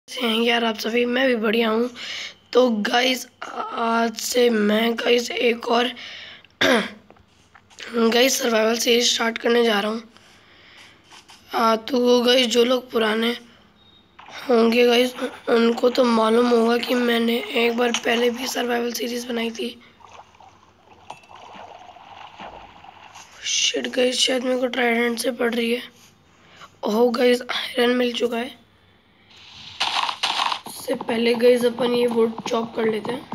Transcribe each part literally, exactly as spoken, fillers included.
हैं यार आप सभी। मैं भी बढ़िया हूँ। तो गाइस आज से मैं गाइस एक और गाइस सर्वाइवल सीरीज स्टार्ट करने जा रहा हूँ। आ, तो गाइस जो लोग पुराने होंगे गाइस उनको तो मालूम होगा कि मैंने एक बार पहले भी सर्वाइवल सीरीज बनाई थी। शिट गाइस शायद मेरे को ट्राइडेंट से पड़ रही है। ओह गाइस आयरन मिल चुका है। इससे पहले गाइस अपन ये वुड चॉप कर लेते हैं।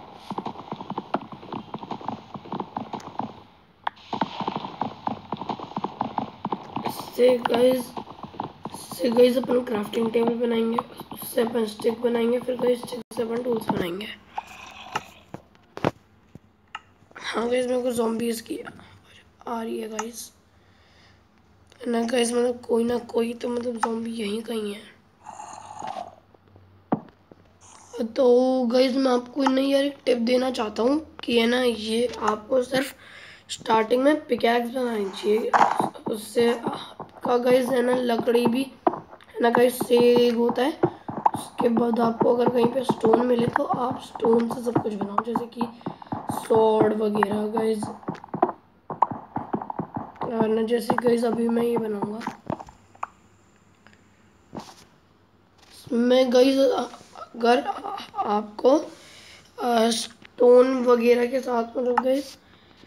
इससे गाइस इससे गाइस अपन क्राफ्टिंग टेबल बनाएंगे, उससे अपन स्टिक बनाएंगे, फिर गाइस स्टिक से अपन टूल्स बनाएंगे। हाँ गाइस मेरे को ज़ॉम्बीज़ की आ रही है गाइस ना गाइस, मतलब कोई ना कोई तो मतलब ज़ॉम्बी यहीं कहीं है। तो गाइस मैं आपको नहीं यार एक टिप देना चाहता हूँ कि है ना, ये आपको सिर्फ स्टार्टिंग में पिकैक्स बनानी चाहिए। उससे आपका गाइस है ना लकड़ी भी है ना गाइस सेव होता है। उसके बाद आपको अगर कहीं पे स्टोन मिले तो आप स्टोन से सब कुछ बनाओ, जैसे कि स्वॉर्ड वगैरह गाइस। ना जैसे गाइस अभी मैं ये बनाऊंगा। मैं गाइस अगर आपको स्टोन वगैरह के साथ मतलब गाइस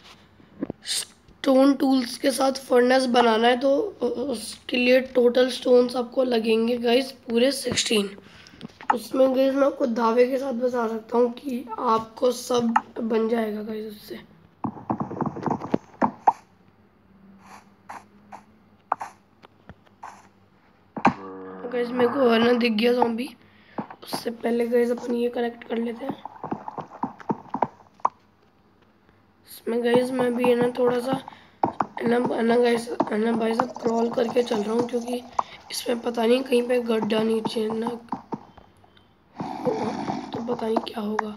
स्टोन टूल्स के साथ फर्नेस बनाना है तो उसके लिए टोटल स्टोन्स आपको लगेंगे गाइस पूरे सिक्सटीन। उसमें गाइस मैं आपको दावे के साथ बता सकता हूँ कि आपको सब बन जाएगा गाइस उससे। गाइस मेरे को है ना दिख गया ज़ॉम्बी। उससे पहले गाइस अपन ये कलेक्ट कर लेते हैं। इसमें गाइस मैं भी है ना थोड़ा सा है ना गाइस है ना भाई साहब क्रॉल करके चल रहा हूँ, क्योंकि इसमें पता नहीं कहीं पे गड्ढा नीचे ना तो पता नहीं क्या होगा।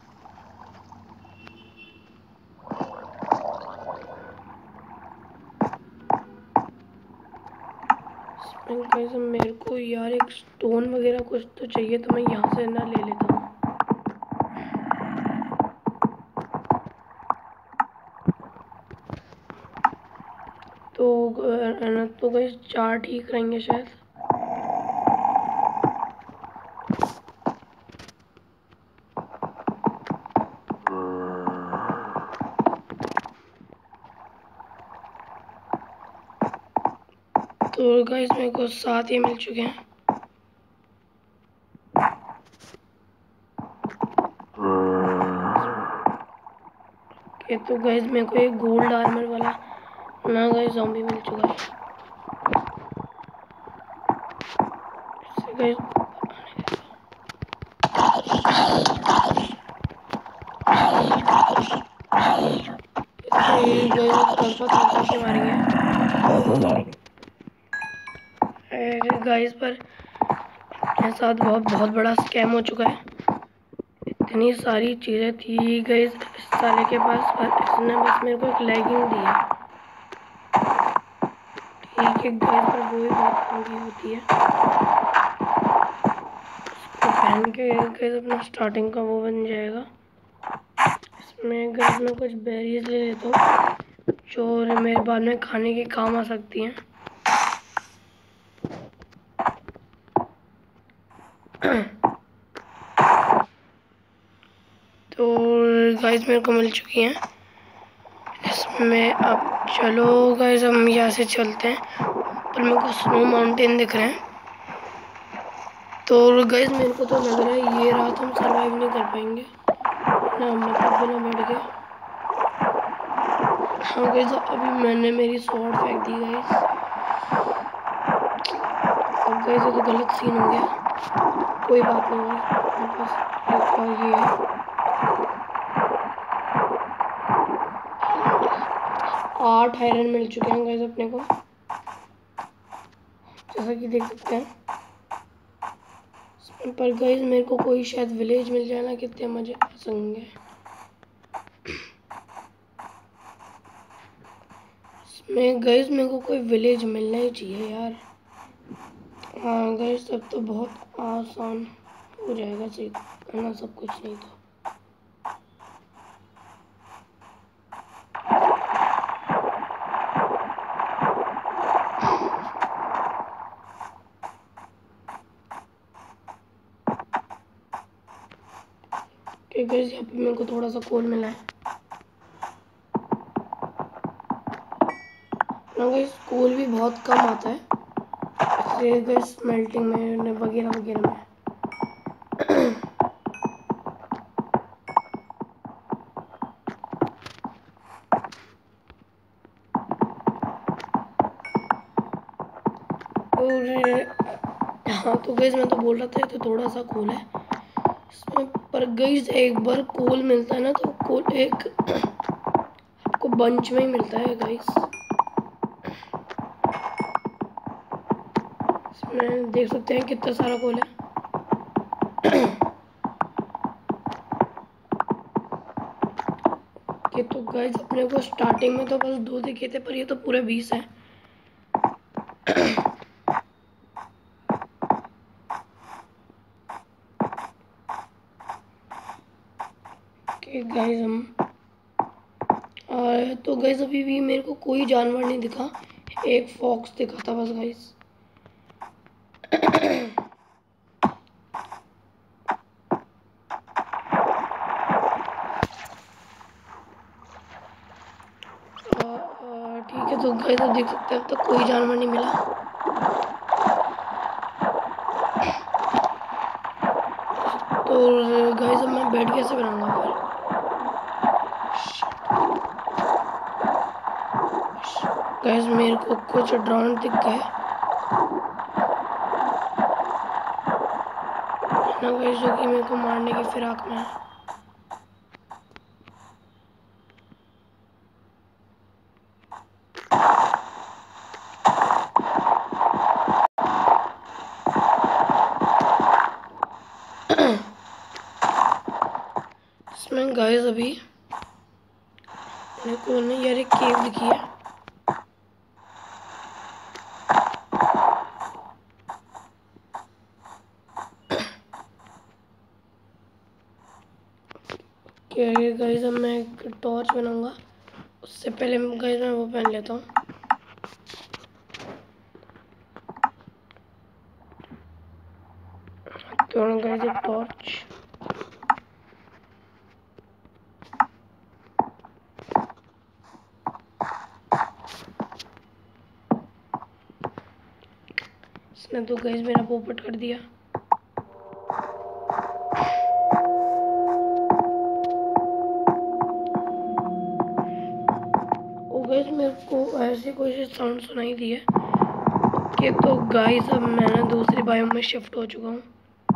गाइस मेरे को यार एक स्टोन वगैरह कुछ तो चाहिए, तो मैं यहाँ से ना ले लेता हूँ। तो तो गाइस चार ठीक रहेंगे शायद। तो गाइस मेरे को सात ही मिल चुके हैं। ये तो गाइस मेरे को एक गोल्ड आर्मर वाला ना गाइस ज़ॉम्बी मिल चुका है। इससे गाइस के मारेंगे। गाइस पर मेरे साथ बहुत बहुत बड़ा स्कैम हो चुका है। इतनी सारी चीज़ें थी गाइस इस साले के पास, पर इसने बस मेरे को एक लेगिंग दी है। ठीक है गाइस पर वो ही बहुत महंगी होती है। उसको पहन के गाइस अपना स्टार्टिंग का वो बन जाएगा। इसमें गाइस मैं कुछ बेरीज ले लेता हूँ जो मेरे बाद में खाने के काम आ सकती हैं। तो गाइस मेरे को मिल चुकी हैं इसमें। अब चलो गाइस हम यहाँ से चलते हैं। पर मेरे को स्नो माउंटेन दिख रहे हैं। तो गाइस मेरे को तो लग रहा है ये रात हम सरवाइव नहीं कर पाएंगे ना, मतलब बिना बेड के। हाँ गाइस अभी मैंने मेरी स्वॉर्ड फेंक दी गाइस। अब गाइस ये तो गलत सीन हो गया, कोई बात नहीं गाइस। मेरे पास एक और ये है। आठ आयरन मिल चुके हैं गाइस अपने को, जैसा कि देख सकते हैं। पर गाइस मेरे को कोई शायद विलेज मिल जाए ना, कितने मजे आ सकेंगे। इसमें गाइस मेरे को कोई विलेज मिलना ही चाहिए यार। हाँ गाइस अब तो बहुत आसान हो जाएगा सही है ना, सब कुछ नहीं तो। गाइस यहाँ पे मेरे को थोड़ा सा कोल मिला है ना गाइस, कोल भी बहुत कम आता है इसलिए गाइस स्मेल्टिंग में वगैरह वगैरह में। और हाँ तो गाइस मैं तो बोल रहा था तो थोड़ा सा कोल है इसमें, पर गाइस एक बार कोल मिलता है ना तो कोल एक आपको बंच में ही मिलता है गाइस। इसमें देख सकते हैं कितना सारा कोल है। कि तो गाइस अपने को स्टार्टिंग में तो बस दो दिखे थे पर ये तो पूरे बीस है। कि गाइस हम और तो गाइस अभी भी मेरे को कोई जानवर नहीं दिखा, एक फॉक्स दिखा था बस गाइस। ठीक है तो गाइस अब देख सकते हैं अब तक कोई जानवर नहीं मिला। तो गाइस अब मैं बेड कैसे बनाऊंगा फिर? गाइस मेरे को कुछ ड्रोन दिख गए ना गाइस, जो कि मेरे को मारने की फिराक में है। इसमें गाइस अभी मेरे को नहीं यार एक केव दिखी है। गाइस अब मैं एक टॉर्च बनाऊंगा, उससे पहले गाइस मैं वो पहन लेता हूँ। तो गाइस एक टॉर्च, इसने तो गाइस मेरा पोपट कर दिया। गाइस मेरे को ऐसे कोई साउंड सुनाई दी है कि तो गाइस अब मैं ना दूसरे बायोम में शिफ्ट हो चुका हूँ।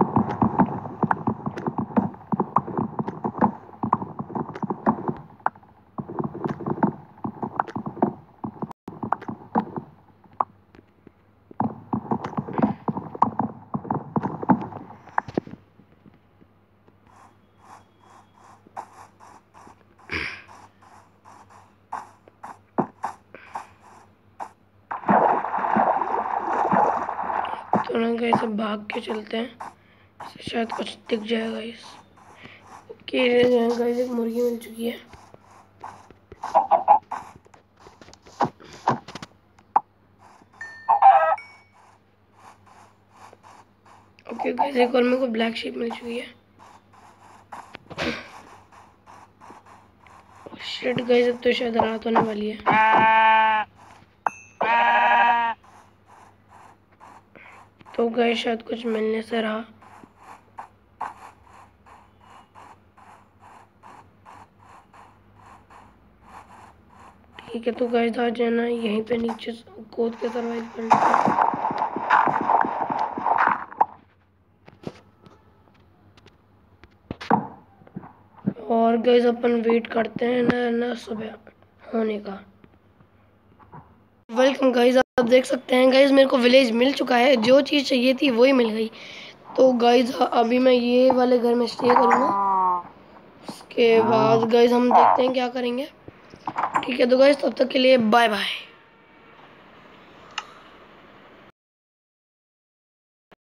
तो ना गाइस अब भाग के चलते हैं, इससे शायद कुछ दिख जाएगा गाइस। ओके गाइस एक मुर्गी मिल चुकी है। ओके गाइस एक और मेरे को ब्लैक शीप मिल चुकी है। शिट गाइस अब तो शायद रात होने वाली है। तो गाइस शायद कुछ मिलने से रहा। ठीक है तो गाइस आज है ना यहीं पे नीचे कूद के सर्वाइव कर लेते हैं। और गाइस अपन वेट करते हैं ना ना सुबह होने का। वेलकम गाइस, आप देख सकते हैं गाइस मेरे को विलेज मिल चुका है, जो चीज़ चाहिए थी वही मिल गई। तो गाइस अभी मैं ये वाले घर में स्टे करूँगा, उसके बाद गाइस हम देखते हैं क्या करेंगे। ठीक है तो गाइस तब तक के लिए बाय बाय।